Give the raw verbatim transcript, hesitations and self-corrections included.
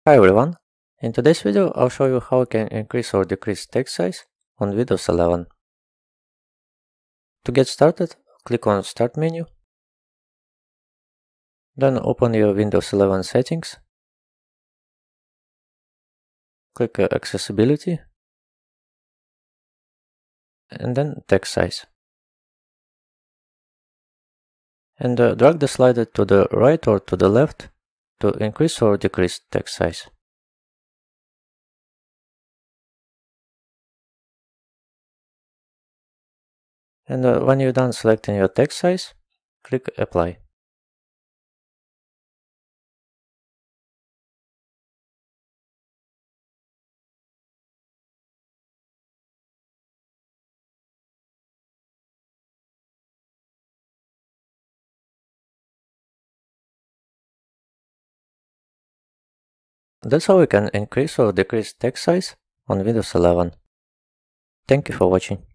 Hi everyone, in today's video I'll show you how you can increase or decrease text size on Windows eleven. To get started, click on Start menu, then open your Windows eleven settings, click uh, Accessibility, and then Text size. And uh, drag the slider to the right or to the left to increase or decrease text size. And uh, when you're done selecting your text size, click Apply. That's how we can increase or decrease text size on Windows eleven. Thank you for watching.